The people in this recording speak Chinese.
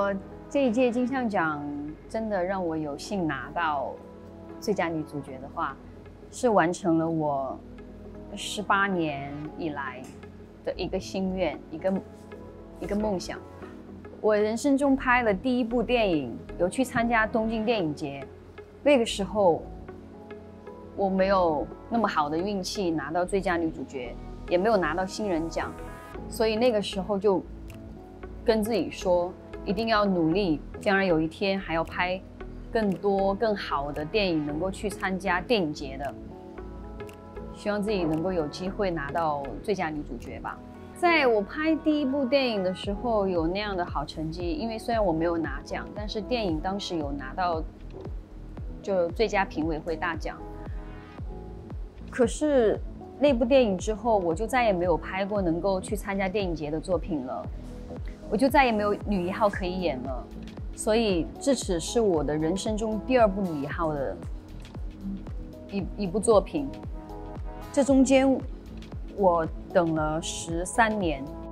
果这一届金像奖真的让我有幸拿到最佳女主角的话，是完成了我18年以来的一个心愿，一个梦想。我人生中拍了第一部电影，有去参加东京电影节。那个时候我没有那么好的运气拿到最佳女主角，也没有拿到新人奖，所以那个时候就跟自己说，一定要努力，将来有一天还要拍更多更好的电影，能够去参加电影节的。希望自己能够有机会拿到最佳女主角吧。在我拍第一部电影的时候有那样的好成绩，因为虽然我没有拿奖，但是电影当时有拿到就最佳评委会大奖。可是那部电影之后，我就再也没有拍过能够去参加电影节的作品了，我就再也没有女一号可以演了，所以这只是我的人生中第2部女一号的一部作品。这中间我等了13年，